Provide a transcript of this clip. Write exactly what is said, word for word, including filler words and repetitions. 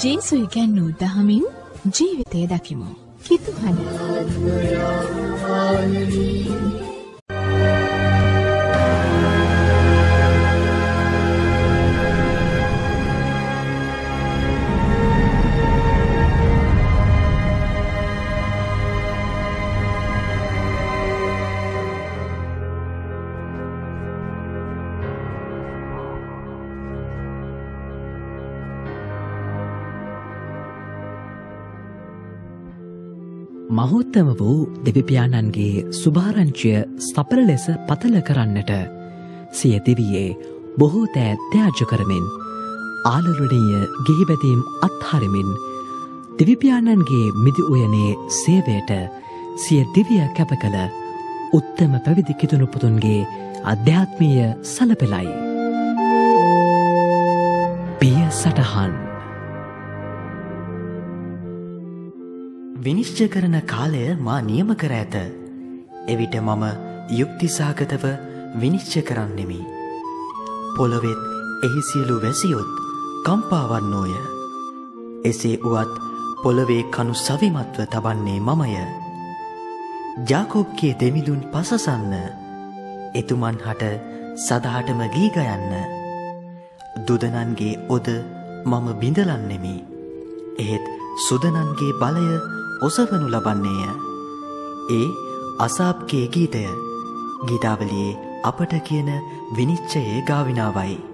ජේසු ඉගැන්වූ දහමින් ජීවිතය දකිමු. කිතුහල මහෝත්තම වූ දෙවිපියාණන්ගේ සුභාරංචිය සඵල ලෙස පතල කරන්නට සිය දිවියේ බොහෝ දෑ ත්‍යාජ කරමින් ආලලුණීය ගිහිබැදීම් අත්හරිමින් දෙවිපියාණන්ගේ මිදි උයනේ සේවයට සිය දිවිය කැප කළ උත්තම පැවිදි කිතුණු පුතුන්ගේ අධ්‍යාත්මීය සලපෙලයි. පිය සටහන් විනිශ්චය කරන කාලය මා නියම කර ඇත. එවිට මම යුක්තිසහගතව විනිශ්චය කරන්නෙමි. පොළොවෙත් එහි සියලු වැසියොත් කම්පාවන්නෝය. එසේ වුවත් පොළොවේ කණු සවිමත්ව තබන්නේ මමය. ජාකෝබ්ගේ දෙමිඳුන් පසසන්න. එතුමන් හට සදහටම ගී ගයන්න. දුදනන්ගේ ඔද මම බිඳලන්නෙමි. එහෙත් සුදනන්ගේ බලය ඔසවනු ලබන්නේය. ඒ අසාප්ගේ ගීතය ගීතාවලියේ අපට කියන විනිශ්චයේ ගාවිනාවයි.